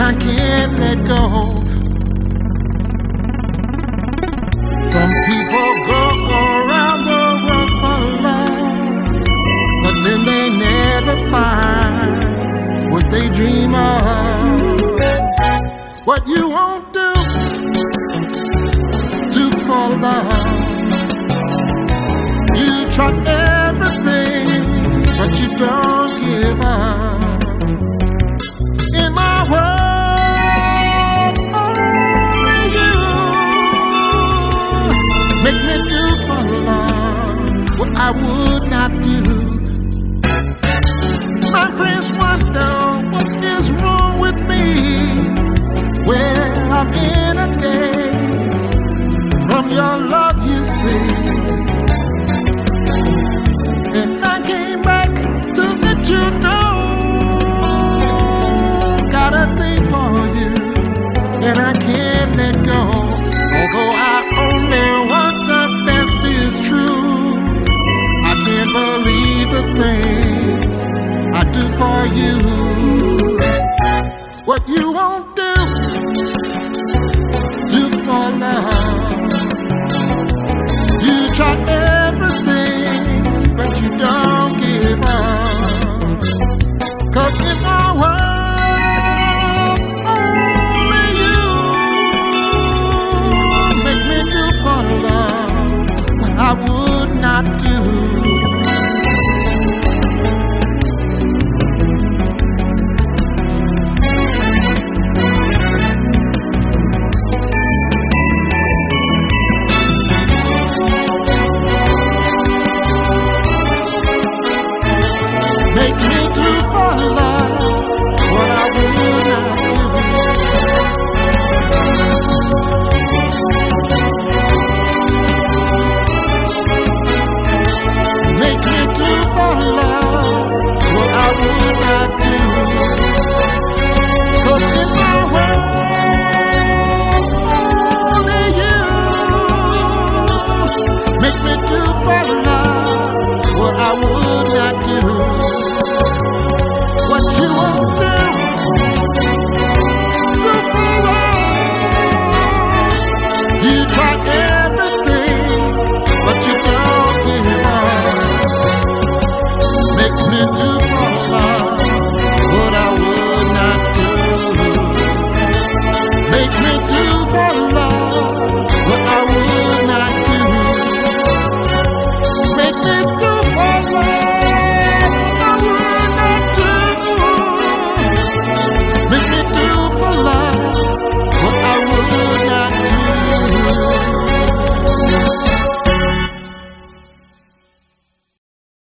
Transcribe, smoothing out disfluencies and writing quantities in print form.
I can't let go. Some people go around the world for love, but then they never find what they dream of. What you won't do to fall love. You try everything, but you don't give up. In my world, only you make me do for love what I would not do. My friends wonder what is wrong with me. Well, I'm in a daze from your love, you see. And I came back to let you know, got a thing for you, and I can't let go. Although I only want the best is true, I can't believe the things I do for you. What you won't do for love. You try everything, but you don't give up. 'Cause in my world, only you make me do for love what I would not do. Make me do for love what I would not do. Make me do for love